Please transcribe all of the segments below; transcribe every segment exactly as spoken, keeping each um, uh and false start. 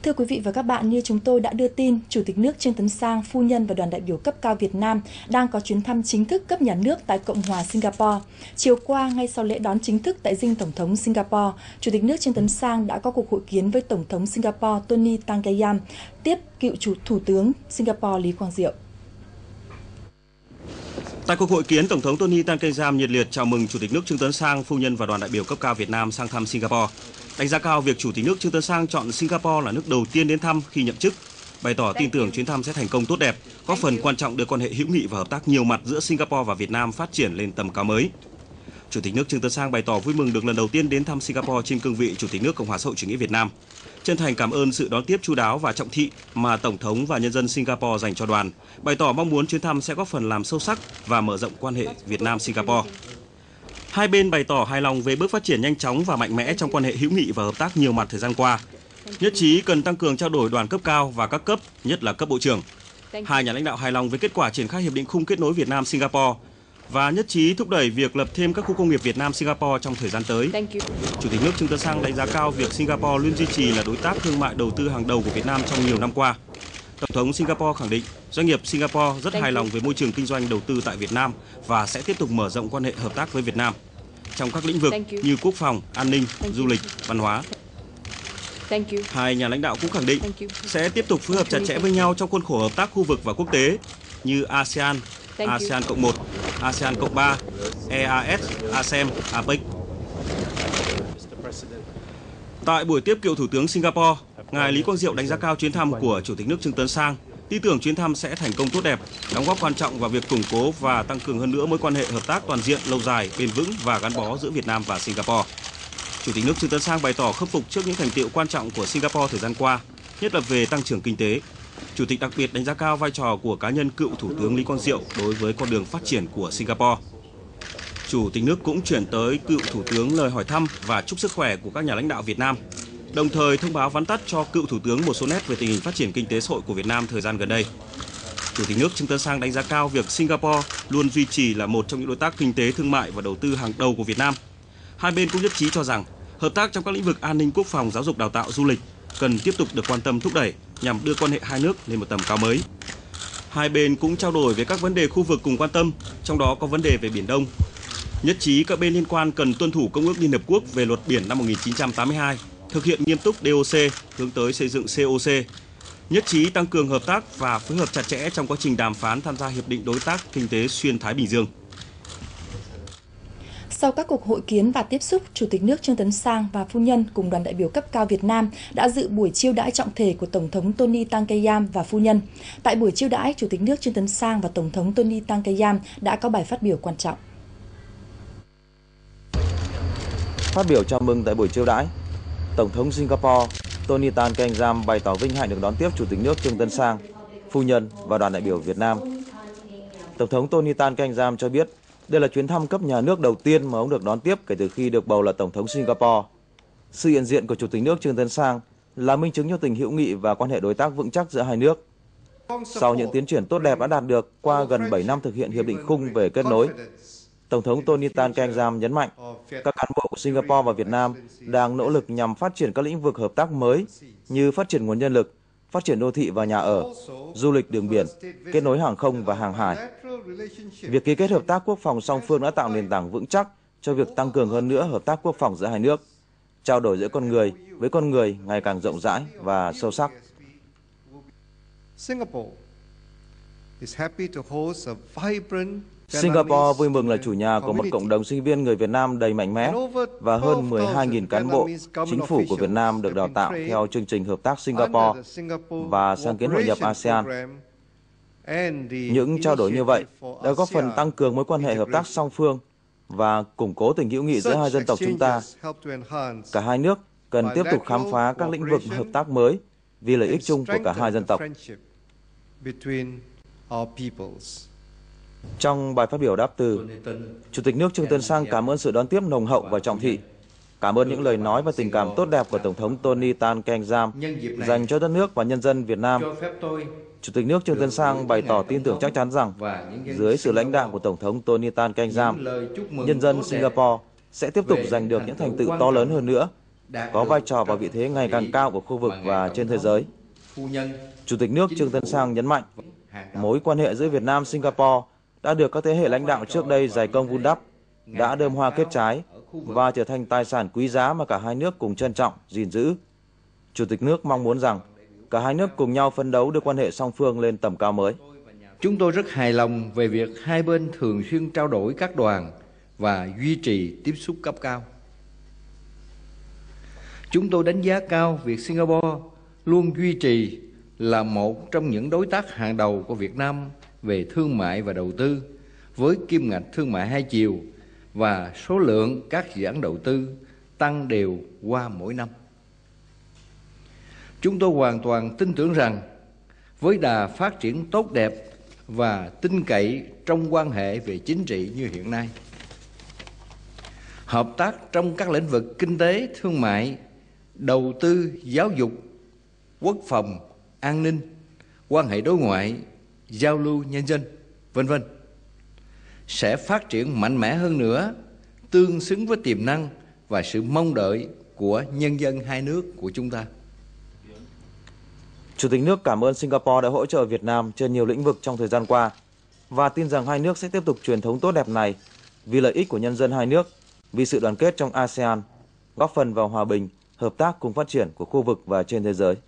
Thưa quý vị và các bạn, như chúng tôi đã đưa tin, Chủ tịch nước Trương Tấn Sang, phu nhân và đoàn đại biểu cấp cao Việt Nam đang có chuyến thăm chính thức cấp nhà nước tại Cộng hòa Singapore. Chiều qua, ngay sau lễ đón chính thức tại dinh Tổng thống Singapore, Chủ tịch nước Trương Tấn Sang đã có cuộc hội kiến với Tổng thống Singapore Tony Tan Cay Yam, tiếp cựu chủ Thủ tướng Singapore Lý Quang Diệu. Tại cuộc hội kiến, Tổng thống Tony Tan Cay Yam nhiệt liệt chào mừng Chủ tịch nước Trương Tấn Sang, phu nhân và đoàn đại biểu cấp cao Việt Nam sang thăm Singapore. Đánh giá cao việc Chủ tịch nước Trương Tấn Sang chọn Singapore là nước đầu tiên đến thăm khi nhậm chức, bày tỏ tin tưởng chuyến thăm sẽ thành công tốt đẹp, góp phần quan trọng đưa quan hệ hữu nghị và hợp tác nhiều mặt giữa Singapore và Việt Nam phát triển lên tầm cao mới. Chủ tịch nước Trương Tấn Sang bày tỏ vui mừng được lần đầu tiên đến thăm Singapore trên cương vị Chủ tịch nước Cộng hòa xã hội chủ nghĩa Việt Nam. Chân thành cảm ơn sự đón tiếp chu đáo và trọng thị mà Tổng thống và nhân dân Singapore dành cho đoàn, bày tỏ mong muốn chuyến thăm sẽ góp phần làm sâu sắc và mở rộng quan hệ Việt Nam-Singapore. Hai bên bày tỏ hài lòng về bước phát triển nhanh chóng và mạnh mẽ trong quan hệ hữu nghị và hợp tác nhiều mặt thời gian qua. Nhất trí cần tăng cường trao đổi đoàn cấp cao và các cấp, nhất là cấp bộ trưởng. Hai nhà lãnh đạo hài lòng với kết quả triển khai hiệp định khung kết nối Việt Nam-Singapore và nhất trí thúc đẩy việc lập thêm các khu công nghiệp Việt Nam-Singapore trong thời gian tới. Chủ tịch nước Trương Tấn Sang đánh giá cao việc Singapore luôn duy trì là đối tác thương mại đầu tư hàng đầu của Việt Nam trong nhiều năm qua. Tổng thống Singapore khẳng định doanh nghiệp Singapore rất hài lòng về môi trường kinh doanh đầu tư tại Việt Nam và sẽ tiếp tục mở rộng quan hệ hợp tác với Việt Nam trong các lĩnh vực như quốc phòng, an ninh, du lịch, văn hóa. Hai nhà lãnh đạo cũng khẳng định sẽ tiếp tục phối hợp chặt chẽ với nhau trong khuôn khổ hợp tác khu vực và quốc tế như ASEAN, ASEAN cộng một, ASEAN cộng ba, e a ét, a sem, a pếch. Tại buổi tiếp cựu Thủ tướng Singapore, ngài Lý Quang Diệu đánh giá cao chuyến thăm của Chủ tịch nước Trương Tấn Sang, tin tưởng chuyến thăm sẽ thành công tốt đẹp, đóng góp quan trọng vào việc củng cố và tăng cường hơn nữa mối quan hệ hợp tác toàn diện, lâu dài, bền vững và gắn bó giữa Việt Nam và Singapore. Chủ tịch nước Trương Tấn Sang bày tỏ khâm phục trước những thành tựu quan trọng của Singapore thời gian qua, nhất là về tăng trưởng kinh tế. Chủ tịch đặc biệt đánh giá cao vai trò của cá nhân cựu Thủ tướng Lý Quang Diệu đối với con đường phát triển của Singapore. Chủ tịch nước cũng chuyển tới cựu Thủ tướng lời hỏi thăm và chúc sức khỏe của các nhà lãnh đạo Việt Nam, đồng thời thông báo vắn tắt cho cựu Thủ tướng một số nét về tình hình phát triển kinh tế xã hội của Việt Nam thời gian gần đây. Chủ tịch nước Trương Tấn Sang đánh giá cao việc Singapore luôn duy trì là một trong những đối tác kinh tế, thương mại và đầu tư hàng đầu của Việt Nam. Hai bên cũng nhất trí cho rằng hợp tác trong các lĩnh vực an ninh, quốc phòng, giáo dục, đào tạo, du lịch cần tiếp tục được quan tâm thúc đẩy nhằm đưa quan hệ hai nước lên một tầm cao mới. Hai bên cũng trao đổi về các vấn đề khu vực cùng quan tâm, trong đó có vấn đề về Biển Đông. Nhất trí các bên liên quan cần tuân thủ Công ước Liên Hợp Quốc về luật biển năm một nghìn chín trăm tám mươi hai, thực hiện nghiêm túc đê ô xê, hướng tới xây dựng xê ô xê. Nhất trí tăng cường hợp tác và phối hợp chặt chẽ trong quá trình đàm phán tham gia Hiệp định Đối tác Kinh tế Xuyên Thái Bình Dương. Sau các cuộc hội kiến và tiếp xúc, Chủ tịch nước Trương Tấn Sang và phu nhân cùng đoàn đại biểu cấp cao Việt Nam đã dự buổi chiêu đãi trọng thể của Tổng thống Tony Tan Cay Yam và phu nhân. Tại buổi chiêu đãi, Chủ tịch nước Trương Tấn Sang và Tổng thống Tony Tan Cay Yam đã có bài phát biểu quan trọng. Phát biểu chào mừng tại buổi chiêu đãi, Tổng thống Singapore Tony Tan Cay Yam bày tỏ vinh hạnh được đón tiếp Chủ tịch nước Trương Tấn Sang, phu nhân và đoàn đại biểu Việt Nam. Tổng thống Tony Tan Cay Yam cho biết đây là chuyến thăm cấp nhà nước đầu tiên mà ông được đón tiếp kể từ khi được bầu là Tổng thống Singapore. Sự hiện diện của Chủ tịch nước Trương Tấn Sang là minh chứng cho tình hữu nghị và quan hệ đối tác vững chắc giữa hai nước. Sau những tiến triển tốt đẹp đã đạt được qua gần bảy năm thực hiện Hiệp định khung về kết nối, Tổng thống Tony Tan Cay Yam nhấn mạnh các cán bộ của Singapore và Việt Nam đang nỗ lực nhằm phát triển các lĩnh vực hợp tác mới như phát triển nguồn nhân lực, phát triển đô thị và nhà ở, du lịch đường biển, kết nối hàng không và hàng hải. Việc ký kết hợp tác quốc phòng song phương đã tạo nền tảng vững chắc cho việc tăng cường hơn nữa hợp tác quốc phòng giữa hai nước, trao đổi giữa con người với con người ngày càng rộng rãi và sâu sắc. Singapore vui mừng là chủ nhà của một cộng đồng sinh viên người Việt Nam đầy mạnh mẽ và hơn mười hai nghìn cán bộ chính phủ của Việt Nam được đào tạo theo chương trình hợp tác Singapore và sáng kiến hội nhập ASEAN. Những trao đổi như vậy đã góp phần tăng cường mối quan hệ hợp tác song phương và củng cố tình hữu nghị giữa hai dân tộc chúng ta. Cả hai nước cần tiếp tục khám phá các lĩnh vực hợp tác mới vì lợi ích chung của cả hai dân tộc. Trong bài phát biểu đáp từ, Chủ tịch nước Trương Tấn Sang cảm ơn sự đón tiếp nồng hậu và trọng thị, cảm ơn những lời nói và tình cảm tốt đẹp của Tổng thống Tony Tan Cay Yam dành cho đất nước và nhân dân Việt Nam. Chủ tịch nước Trương Tấn Sang bày tỏ tin tưởng chắc chắn rằng dưới sự lãnh đạo của Tổng thống Tony Tan Cay Yam, nhân dân Singapore sẽ tiếp tục giành được những thành tựu to lớn hơn nữa có vai trò và vị thế ngày càng cao của khu vực và trên thế giới. Chủ tịch nước Trương Tấn Sang nhấn mạnh, mối quan hệ giữa Việt Nam và Singapore đã được các thế hệ lãnh đạo trước đây dày công vun đắp, đã đơm hoa kết trái và trở thành tài sản quý giá mà cả hai nước cùng trân trọng, gìn giữ. Chủ tịch nước mong muốn rằng cả hai nước cùng nhau phấn đấu đưa quan hệ song phương lên tầm cao mới. Chúng tôi rất hài lòng về việc hai bên thường xuyên trao đổi các đoàn và duy trì tiếp xúc cấp cao. Chúng tôi đánh giá cao việc Singapore luôn duy trì là một trong những đối tác hàng đầu của Việt Nam về thương mại và đầu tư, với kim ngạch thương mại hai chiều và số lượng các dự án đầu tư tăng đều qua mỗi năm. Chúng tôi hoàn toàn tin tưởng rằng với đà phát triển tốt đẹp và tin cậy trong quan hệ về chính trị như hiện nay, hợp tác trong các lĩnh vực kinh tế, thương mại, đầu tư, giáo dục, quốc phòng, an ninh, quan hệ đối ngoại, giao lưu nhân dân, vân vân sẽ phát triển mạnh mẽ hơn nữa, tương xứng với tiềm năng và sự mong đợi của nhân dân hai nước của chúng ta. Chủ tịch nước cảm ơn Singapore đã hỗ trợ Việt Nam trên nhiều lĩnh vực trong thời gian qua và tin rằng hai nước sẽ tiếp tục truyền thống tốt đẹp này vì lợi ích của nhân dân hai nước, vì sự đoàn kết trong a sê an, góp phần vào hòa bình, hợp tác cùng phát triển của khu vực và trên thế giới.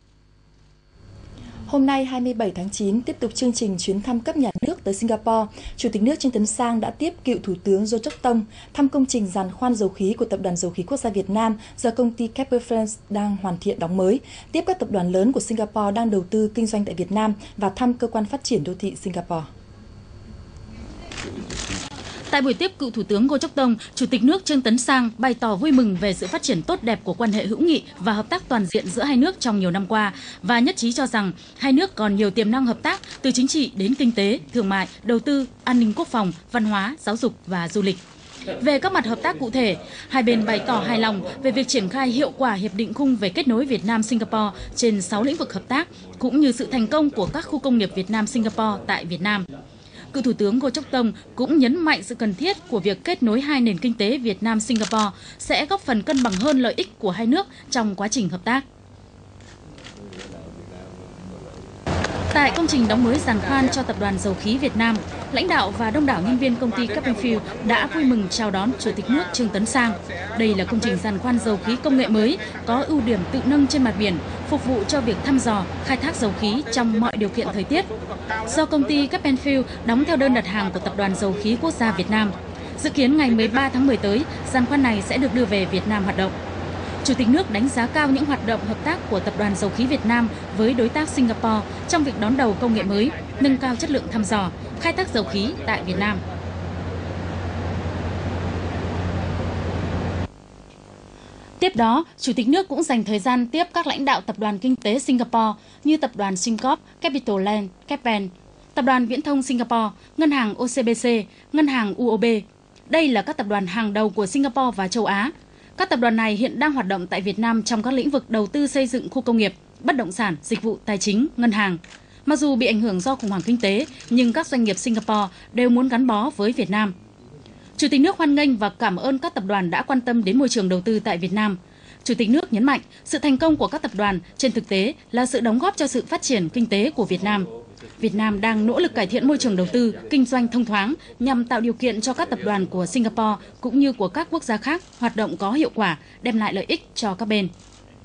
Hôm nay hai mươi bảy tháng chín, tiếp tục chương trình chuyến thăm cấp nhà nước tới Singapore, Chủ tịch nước Trương Tấn Sang đã tiếp cựu Thủ tướng Goh Chok Tong thăm công trình giàn khoan dầu khí của Tập đoàn Dầu khí Quốc gia Việt Nam do công ty Keppel France đang hoàn thiện đóng mới, tiếp các tập đoàn lớn của Singapore đang đầu tư kinh doanh tại Việt Nam và thăm cơ quan phát triển đô thị Singapore. Tại buổi tiếp cựu Thủ tướng Goh Chok Tong, Chủ tịch nước Trương Tấn Sang bày tỏ vui mừng về sự phát triển tốt đẹp của quan hệ hữu nghị và hợp tác toàn diện giữa hai nước trong nhiều năm qua và nhất trí cho rằng hai nước còn nhiều tiềm năng hợp tác từ chính trị đến kinh tế, thương mại, đầu tư, an ninh quốc phòng, văn hóa, giáo dục và du lịch. Về các mặt hợp tác cụ thể, hai bên bày tỏ hài lòng về việc triển khai hiệu quả Hiệp định khung về kết nối Việt Nam-Singapore trên sáu lĩnh vực hợp tác, cũng như sự thành công của các khu công nghiệp Việt Nam-Singapore tại Việt Nam. Cựu Thủ tướng Goh Chok Tong cũng nhấn mạnh sự cần thiết của việc kết nối hai nền kinh tế Việt Nam-Singapore sẽ góp phần cân bằng hơn lợi ích của hai nước trong quá trình hợp tác. Tại công trình đóng mới giàn khoan cho Tập đoàn Dầu khí Việt Nam, lãnh đạo và đông đảo nhân viên công ty Keppel Field đã vui mừng chào đón Chủ tịch nước Trương Tấn Sang. Đây là công trình giàn khoan dầu khí công nghệ mới, có ưu điểm tự nâng trên mặt biển, phục vụ cho việc thăm dò, khai thác dầu khí trong mọi điều kiện thời tiết. Do công ty Keppel Field đóng theo đơn đặt hàng của Tập đoàn Dầu khí Quốc gia Việt Nam. Dự kiến ngày mười ba tháng mười tới, giàn khoan này sẽ được đưa về Việt Nam hoạt động. Chủ tịch nước đánh giá cao những hoạt động hợp tác của Tập đoàn Dầu khí Việt Nam với đối tác Singapore trong việc đón đầu công nghệ mới, nâng cao chất lượng thăm dò, khai thác dầu khí tại Việt Nam. Tiếp đó, Chủ tịch nước cũng dành thời gian tiếp các lãnh đạo Tập đoàn Kinh tế Singapore như Tập đoàn Singcorp, Capitaland, Keppel, Tập đoàn Viễn thông Singapore, Ngân hàng o xê bê xê, Ngân hàng u ô bê. Đây là các tập đoàn hàng đầu của Singapore và châu Á. Các tập đoàn này hiện đang hoạt động tại Việt Nam trong các lĩnh vực đầu tư xây dựng khu công nghiệp, bất động sản, dịch vụ tài chính, ngân hàng. Mặc dù bị ảnh hưởng do khủng hoảng kinh tế, nhưng các doanh nghiệp Singapore đều muốn gắn bó với Việt Nam. Chủ tịch nước hoan nghênh và cảm ơn các tập đoàn đã quan tâm đến môi trường đầu tư tại Việt Nam. Chủ tịch nước nhấn mạnh, sự thành công của các tập đoàn trên thực tế là sự đóng góp cho sự phát triển kinh tế của Việt Nam. Việt Nam đang nỗ lực cải thiện môi trường đầu tư, kinh doanh thông thoáng nhằm tạo điều kiện cho các tập đoàn của Singapore cũng như của các quốc gia khác hoạt động có hiệu quả, đem lại lợi ích cho các bên.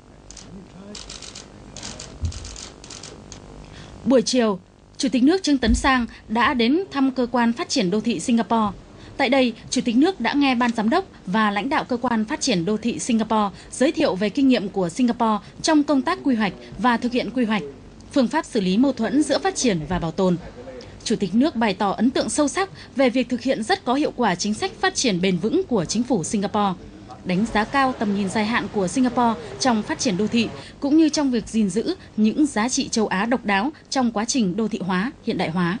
Buổi chiều, Chủ tịch nước Trương Tấn Sang đã đến thăm cơ quan phát triển đô thị Singapore. Tại đây, Chủ tịch nước đã nghe ban giám đốc và lãnh đạo cơ quan phát triển đô thị Singapore giới thiệu về kinh nghiệm của Singapore trong công tác quy hoạch và thực hiện quy hoạch, phương pháp xử lý mâu thuẫn giữa phát triển và bảo tồn. Chủ tịch nước bày tỏ ấn tượng sâu sắc về việc thực hiện rất có hiệu quả chính sách phát triển bền vững của chính phủ Singapore, đánh giá cao tầm nhìn dài hạn của Singapore trong phát triển đô thị, cũng như trong việc gìn giữ những giá trị châu Á độc đáo trong quá trình đô thị hóa, hiện đại hóa.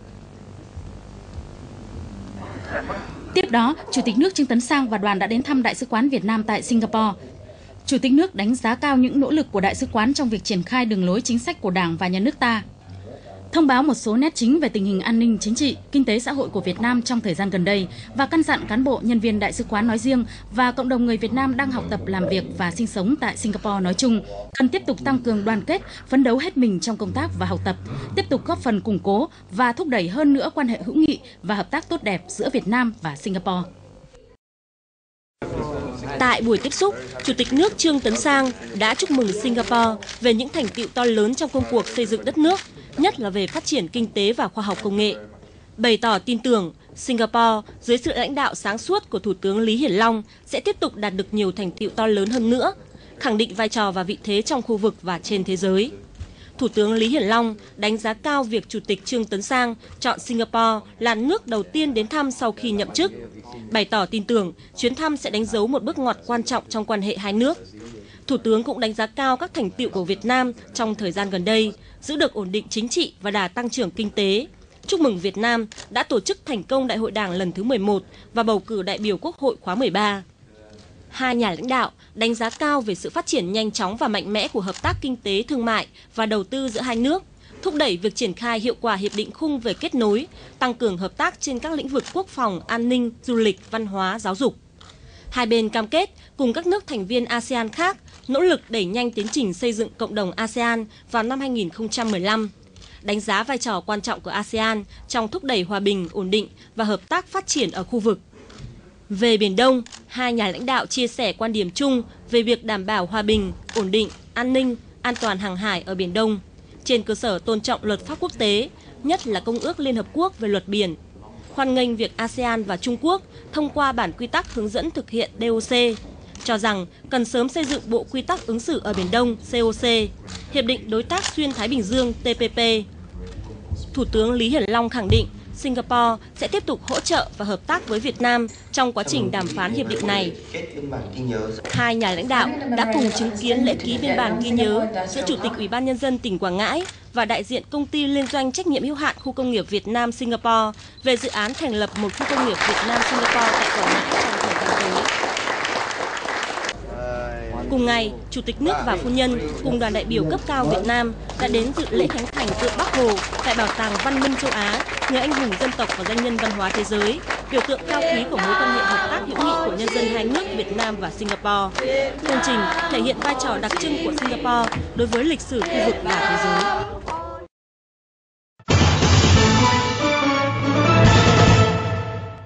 Tiếp đó, Chủ tịch nước Trương Tấn Sang và đoàn đã đến thăm Đại sứ quán Việt Nam tại Singapore. Chủ tịch nước đánh giá cao những nỗ lực của Đại sứ quán trong việc triển khai đường lối chính sách của Đảng và Nhà nước ta. thông báo một số nét chính về tình hình an ninh chính trị, kinh tế xã hội của Việt Nam trong thời gian gần đây và căn dặn cán bộ, nhân viên đại sứ quán nói riêng và cộng đồng người Việt Nam đang học tập, làm việc và sinh sống tại Singapore nói chung cần tiếp tục tăng cường đoàn kết, phấn đấu hết mình trong công tác và học tập, tiếp tục góp phần củng cố và thúc đẩy hơn nữa quan hệ hữu nghị và hợp tác tốt đẹp giữa Việt Nam và Singapore. Tại buổi tiếp xúc, Chủ tịch nước Trương Tấn Sang đã chúc mừng Singapore về những thành tựu to lớn trong công cuộc xây dựng đất nước, nhất là về phát triển kinh tế và khoa học công nghệ. Bày tỏ tin tưởng Singapore dưới sự lãnh đạo sáng suốt của Thủ tướng Lý Hiển Long sẽ tiếp tục đạt được nhiều thành tựu to lớn hơn nữa, khẳng định vai trò và vị thế trong khu vực và trên thế giới. Thủ tướng Lý Hiển Long đánh giá cao việc Chủ tịch Trương Tấn Sang chọn Singapore là nước đầu tiên đến thăm sau khi nhậm chức, bày tỏ tin tưởng chuyến thăm sẽ đánh dấu một bước ngoặt quan trọng trong quan hệ hai nước. Thủ tướng cũng đánh giá cao các thành tựu của Việt Nam trong thời gian gần đây, giữ được ổn định chính trị và đà tăng trưởng kinh tế. Chúc mừng Việt Nam đã tổ chức thành công Đại hội Đảng lần thứ mười một và bầu cử đại biểu Quốc hội khóa mười ba. Hai nhà lãnh đạo đánh giá cao về sự phát triển nhanh chóng và mạnh mẽ của hợp tác kinh tế, thương mại và đầu tư giữa hai nước, thúc đẩy việc triển khai hiệu quả hiệp định khung về kết nối, tăng cường hợp tác trên các lĩnh vực quốc phòng, an ninh, du lịch, văn hóa, giáo dục. Hai bên cam kết cùng các nước thành viên a sê an khác nỗ lực đẩy nhanh tiến trình xây dựng cộng đồng a sê an vào năm hai nghìn không trăm mười lăm, đánh giá vai trò quan trọng của a sê an trong thúc đẩy hòa bình, ổn định và hợp tác phát triển ở khu vực. Về Biển Đông, hai nhà lãnh đạo chia sẻ quan điểm chung về việc đảm bảo hòa bình, ổn định, an ninh, an toàn hàng hải ở Biển Đông, trên cơ sở tôn trọng luật pháp quốc tế, nhất là Công ước Liên Hợp Quốc về luật biển. Hoan nghênh việc a sê an và Trung Quốc thông qua bản quy tắc hướng dẫn thực hiện đê ô xê, cho rằng cần sớm xây dựng Bộ Quy tắc ứng xử ở Biển Đông xê ô xê, Hiệp định Đối tác Xuyên Thái Bình Dương tê pê pê. Thủ tướng Lý Hiển Long khẳng định Singapore sẽ tiếp tục hỗ trợ và hợp tác với Việt Nam trong quá trình đàm phán hiệp định này. Hai nhà lãnh đạo đã cùng chứng kiến lễ ký biên bản ghi nhớ giữa Chủ tịch Ủy ban Nhân dân tỉnh Quảng Ngãi và đại diện Công ty Liên doanh trách nhiệm hữu hạn Khu công nghiệp Việt Nam Singapore về dự án thành lập một khu công nghiệp Việt Nam Singapore tại Quảng Ngãi trong thời gian tới. Cùng ngày, Chủ tịch nước và phu nhân cùng đoàn đại biểu cấp cao Việt Nam đã đến dự lễ khánh thành tượng Bác Hồ tại Bảo tàng Văn minh châu Á, người anh hùng dân tộc và danh nhân văn hóa thế giới, biểu tượng cao quý của mối quan hệ hợp tác hữu nghị của nhân dân hai nước Việt Nam và Singapore. Công trình thể hiện vai trò đặc trưng của Singapore đối với lịch sử khu vực và thế giới.